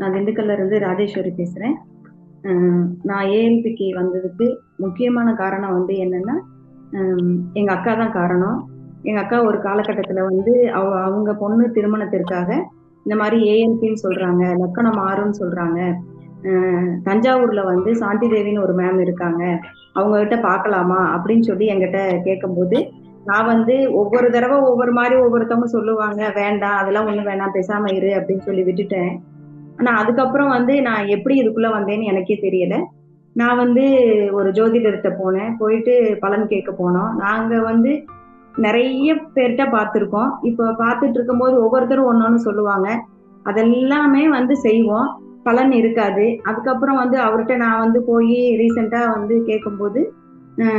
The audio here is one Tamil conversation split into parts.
நான் திண்டுக்கல்ல இருந்து ராஜேஸ்வரி பேசுறேன். அ நான் ஏஎல்பிக்கு வந்ததுக்கு முக்கியமான காரணம் வந்து என்னன்னா, எங்க அக்கா தான் காரணம். எங்க அக்கா ஒரு காலகட்டத்தில வந்து அவங்க பொண்ணு திருமணத்திற்காக இந்த மாரி ஏஎல்பின்னு சொல்றாங்க, லக்கணம் மாறும்ன்னு சொல்றாங்க. தஞ்சாவூர்ல வந்து சாந்தி தேவின்னு ஒரு மேம் இருக்காங்க. அவங்க கிட்ட பார்க்கலாமா? அப்படின்னு சொல்லி என்கிட்ட கேட்கும்போது, நான் வந்து ஒவ்வொரு தடவ ஒவ்வொரு மாரி ஒவ்வொருத்தவங்க சொல்லுவாங்க. வேண்டாம், அதெல்லாம் ஒண்ணும் வேணாம், பேசாம இரு அப்படின்னு சொல்லி விட்டுட்டேன். ஆனா அதுக்கப்புறம் வந்து நான் எப்படி இதுக்குள்ள வந்தேன்னு எனக்கே தெரியல. நான் வந்து ஒரு ஜோதிடர்ட்ட போனேன். போயிட்டு பலன் கேட்க போனோம். நாங்க வந்து நெறைய பேர்ட்ட பார்த்துருக்கோம். இப்ப பார்த்துட்டு இருக்கும்போது ஒவ்வொருத்தரும் ஒண்ணொண்ணு சொல்லுவாங்க. அதெல்லாமே வந்து செய்வோம். பலன் இருக்காது. அதுக்கப்புறம் வந்து அவர்ட்ட நான் வந்து போயி ரீசென்ட்டா வந்து கேட்கும்போது, அ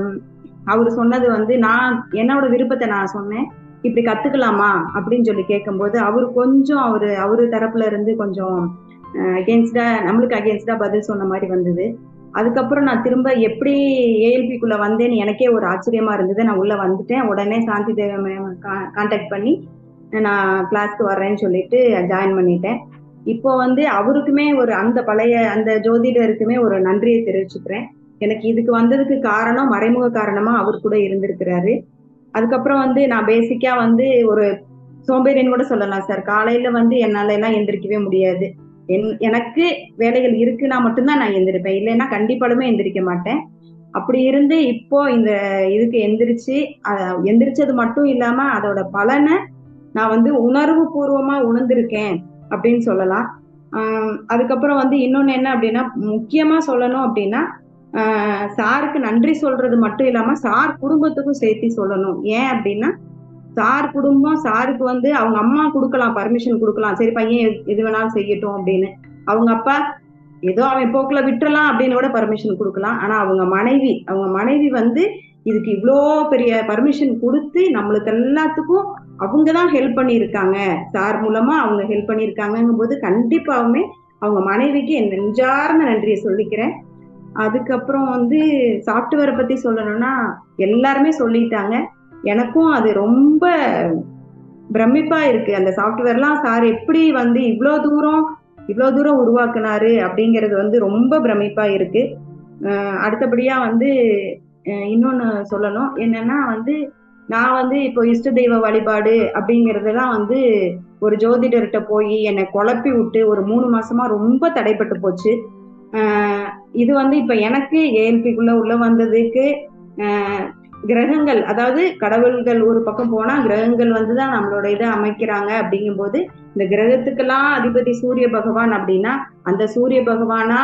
அவரு சொன்னது வந்து நான் என்னோட விருப்பத்த நான் சொன்னேன். "இப்படி கத்துக்கலாமா?" அப்படின்னு சொல்லி கேட்கும்போது, அவரு அவரு தரப்புல இருந்து கொஞ்சம் நம்மளுக்கு அகெயின்ஸ்டா பதில் சொன்ன மாரி வந்தது. அதுக்கப்புறம் நான் திரும்ப எப்படி ஏஎல்பிக்குள்ள வந்தேன்னு எனக்கே ஒரு ஆச்சரியமா இருந்தது. நான் உள்ள வந்துட்டேன். உடனே சாந்தி தேவி மேம் கான்டாக்ட் பண்ணி, நான் கிளாஸ்க்கு வர்றேன்னு சொல்லிட்டு ஜாயின் பண்ணிட்டேன். இப்போ வந்து அவருக்குமே அந்த பழைய அந்த ஜோதிடருக்குமே ஒரு நன்றிய தெரிவிச்சுக்கிறேன். எனக்கு இதுக்கு வந்ததுக்கு காரணம் மறைமுக காரணமா அவர் கூட இருந்திருக்கிறாரு. அதுக்கப்புறம் வந்து நான் பேசிக்கா வந்து ஒரு சோம்பேறின்னு கூட சொல்லலாம் சார். காலையில வந்து என்னால எல்லாம் எந்திரிக்கவே முடியாது. எனக்கு வேலைகள் இருக்குன்னா மட்டும் தான் நான் எந்திரிப்பேன். இல்லைன்னா கண்டிப்பாலுமே எந்திரிக்க மாட்டேன். அப்படி இருந்து இப்போ இந்த இதுக்கு எந்திரிச்சு, அ எந்திரிச்சது மட்டும் இல்லாம அதோட பலன நான் வந்து உணர்வு பூர்வமா உணர்ந்திருக்கேன் அப்படின்னு சொல்லலாம். ஆ அதுக்கப்புறம் வந்து இன்னொன்னு என்ன அப்படின்னா, முக்கியமா சொல்லணும் அப்படின்னா, ஆ சாருக்கு நன்றி சொல்றது மட்டும் இல்லாம, சார் குடும்பத்துக்கும் சேர்த்து சொல்லணும். ஏன் அப்படின்னா, சார் குடும்பம் சாருக்கு வந்து அவங்க அம்மா குடுக்கலாம், பர்மிஷன் குடுக்கலாம். சரி பையன் எது வேணாலும் செய்யட்டும் அப்படின்னு. அவங்க அப்பா ஏதோ அவன் போக்குல விட்டுறலாம் அப்படின்னு கூட பர்மிஷன் குடுக்கலாம். ஆனா அவங்க மனைவி வந்து இதுக்கு இவ்ளோ பெரிய பர்மிஷன் குடுத்து நம்மளுக்கு எல்லாத்துக்கும் அவங்க தான் ஹெல்ப் பண்ணியிருக்காங்க. சார் மூலமா அவங்க ஹெல்ப் பண்ணியிருக்காங்கங்கும்போது கண்டிப்பாவுமே அவங்க மனைவிக்கு என் நெஞ்சார்ந்த நன்றிய சொல்லிக்கிறேன். அதுக்கப்புறம் வந்து சாஃப்ட்வேர பத்தி சொல்லணும்னா, எல்லாருமே சொல்லிட்டாங்க. எனக்கும் அது ரொம்ப பிரமிப்பா இருக்கு. அந்த சாஃப்ட்வேர்லாம் சார் எப்படி வந்து இவ்ளோ தூரம் உருவாக்குனாரு அப்படிங்கிறது வந்து ரொம்ப பிரமிப்பா இருக்கு. அடுத்தபடியா வந்து இன்னொன்னு சொல்லணும். என்னன்னா வந்து, நான் வந்து இப்போ இஷ்ட தெய்வ வழிபாடு அப்படிங்கிறதெல்லாம் வந்து ஒரு ஜோதிடர்ட்ட போயி என்ன குழப்பி விட்டு ஒரு 3 மாசமா ரொம்ப தடைப்பட்டு போச்சு. அ இது வந்து இப்ப எனக்கு ஏஎல்பிக்குள்ள உள்ள வந்ததுக்கு அ கிரகங்கள் அதாவது கடவுள்கள் ஒரு பக்கம் போனா, கிரகங்கள் வந்து தான் நம்மளோட இத அமைக்கிறாங்க அப்படிங்கும்போது, இந்த கிரகத்துக்கெல்லாம் அதிபதி சூரிய பகவான் அப்படின்னா, அந்த சூரிய பகவானா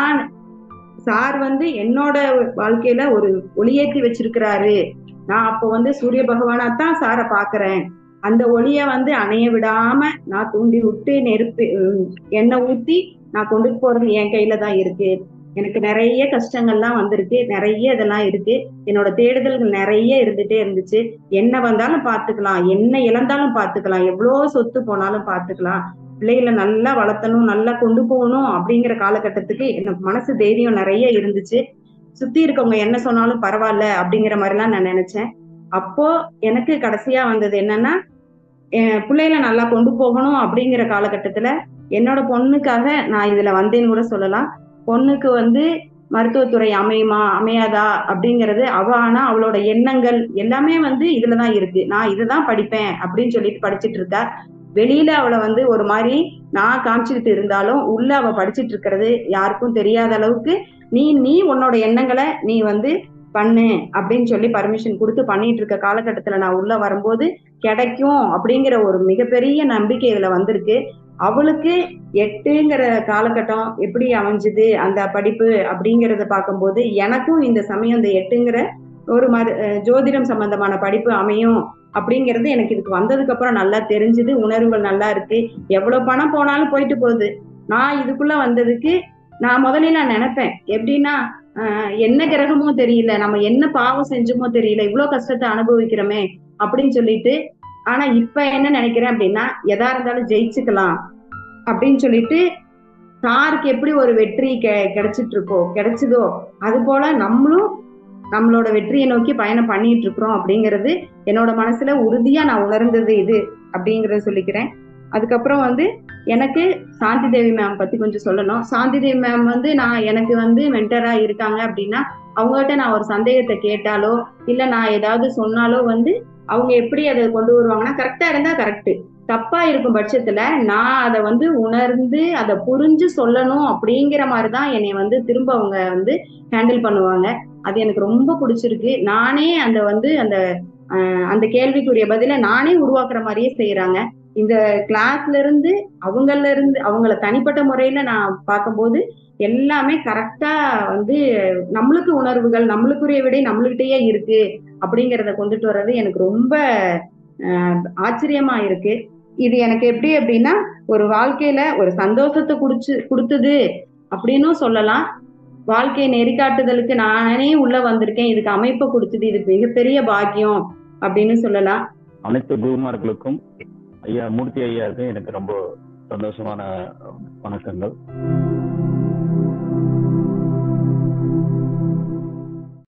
சார் வந்து என்னோட வாழ்க்கையில ஒரு ஒளியேத்தி வச்சிருக்கிறாரு. நான் அப்போ வந்து சூரிய பகவானாத்தான் சார பார்க்கிறேன். அந்த ஒளிய வந்து அணைய விடாம நான் தூண்டி விட்டு எண்ணெய் ஊத்தி நான் கொண்டு போறது என் கையில தான் இருக்கு. எனக்கு நெறைய கஷ்டங்கள்லாம் வந்திருக்கு. நெறைய இதெல்லாம் இருக்கு. என்னோட தேடுதல்கள் நெறைய இருந்துட்டே இருந்துச்சு. என்ன வந்தாலும் பார்த்துக்கலாம். என்ன இழந்தாலும் பார்த்துக்கலாம். எவ்ளோ சொத்து போனாலும் பார்த்துக்கலாம். பிள்ளைகள நல்லா வளர்த்தணும், நல்லா கொண்டு போகணும் அப்படிங்கிற காலகட்டத்துக்கு எனக்கு மனசு தைரியம் நெறைய இருந்துச்சு. சுத்தி இருக்கவங்க என்ன சொன்னாலும் பரவால்ல அப்படிங்கிற மாரிலாம் நான் நெனச்சேன். அப்போ எனக்கு கடைசியா வந்தது என்னன்னா, பிள்ளைகள நல்லா கொண்டு போகணும் அப்படிங்கிற காலகட்டத்துல, என்னோட பொண்ணுக்காக நான் இதுல வந்தேன்னு கூட சொல்லலாம். பொண்ணுக்கு வந்து மருத்துவத்துறை அமையுமா? அமையாதா? அப்படிங்கிறது ஆனா அவளோட எண்ணங்கள் எல்லாமே வந்து இதுல தான் இருக்கு. நான் இதுதான் படிப்பேன் அப்படின்னு சொல்லிட்டு படிச்சுட்டு இருக்கா. வெளியில அவள வந்து ஒரு மாரி நான் காமிச்சுக்கிட்டு இருந்தாலும், உள்ள அவ படிச்சுட்டு இருக்கிறது யாருக்கும் தெரியாத அளவுக்கு, நீ நீ உன்னோட எண்ணங்கள நீ வந்து பண்ணு அப்படின்னு சொல்லி பர்மிஷன் குடுத்து பண்ணிட்டு இருக்க காலகட்டத்துல நான் உள்ள வரும்போது, கிடைக்கும் அப்படிங்கிற ஒரு மிகப்பெரிய நம்பிக்கை இதுல வந்திருக்கு. அவளுக்கு 8ங்கிற காலகட்டம் எப்படி அமைஞ்சது அந்த படிப்பு அப்படிங்கிறத பார்க்கும்போது, எனக்கும் இந்த சமயம் இந்த 8ங்கிற ஒரு ஜோதிடம் சம்பந்தமான படிப்பு அமையும் அப்படிங்கிறது எனக்கு இதுக்கு வந்ததுக்கு அப்புறம் நல்லா தெரிஞ்சுது. உணர்வுகள் நல்லா இருக்கு. எவ்வளவு பணம் போனாலும் போயிட்டு போகுது. நான் இதுக்குள்ள வந்ததுக்கு நான் முதலில நெனப்பேன். எப்படின்னா, என்ன கிரகமோ தெரியல. நம்ம என்ன பாவம் செஞ்சோமோ தெரியல. இவ்ளோ கஷ்டத்த அனுபவிக்கிறோமே அப்படின்னு சொல்லிட்டு, ஆனா இப்ப என்ன நெனைக்கிறேன் அப்படின்னா, எதா இருந்தாலும் ஜெயிச்சுக்கலாம் அப்படின்னு சொல்லிட்டு, சாருக்கு எப்படி ஒரு வெற்றி கிடைச்சதோ, அதுபோல நம்மளும் நம்மளோட வெற்றியை நோக்கி பயணம் பண்ணிட்டு இருக்கிறோம் அப்படிங்கிறது என்னோட மனசுல உறுதியா நான் உணர்ந்தது இது அப்படிங்கறத சொல்லிக்கிறேன். அதுக்கப்புறம் வந்து எனக்கு சாந்தி தேவி மேம் பத்தி கொஞ்சம் சொல்லணும். சாந்தி தேவி மேம் வந்து எனக்கு வந்து மென்டரா இருக்காங்க அப்படின்னா, அவங்ககிட்ட நான் ஒரு சந்தேகத்தை கேட்டாலோ இல்ல நான் ஏதாவது சொன்னாலோ வந்து அவங்க எப்படி அதை கொண்டு வருவாங்கன்னா, கரெக்டா இருந்தா கரெக்ட், தப்பா இருக்கும் பட்சத்துல நான் அதை வந்து உணர்ந்து அதை புரிஞ்சு சொல்லணும் அப்படிங்கிற மாதிரிதான் என்னை வந்து திரும்ப அவங்க வந்து ஹேண்டில் பண்ணுவாங்க. அது எனக்கு ரொம்ப பிடிச்சிருக்கு. நானே அந்த வந்து அந்த அந்த கேள்விக்குரிய பதில நானே உருவாக்குற மாதிரியே செய்யறாங்க. இந்த கிளாஸ்ல இருந்து அவங்கள தனிப்பட்ட முறையில நான் பார்க்கும்போது எல்லாமே கரெக்டா வந்து நம்மளுக்கு உணர்வுகள், நம்மளுக்குரிய விடை நம்மளுக்கிட்டயே இருக்கு அப்படிங்கிறத கொண்டுட்டு வர்றது எனக்கு ரொம்ப ஆச்சரியமா இருக்கு. இது எனக்கு எப்படி அப்படின்னா, ஒரு வாழ்க்கையில ஒரு சந்தோஷத்தை கொடுத்தது அப்படின்னும் சொல்லலாம். வாழ்க்கை நெறிகாட்டுதலுக்கு நானே உள்ள வந்திருக்கேன், இதுக்கு அமைப்பை கொடுத்தது இது மிகப்பெரிய பாக்கியம் அப்படின்னு சொல்லலாம். அனைத்து குருமார்களுக்கும் ஐயா மூர்த்தி ஐயாவுக்கு எனக்கு ரொம்ப சந்தோஷமான வணக்கங்கள்.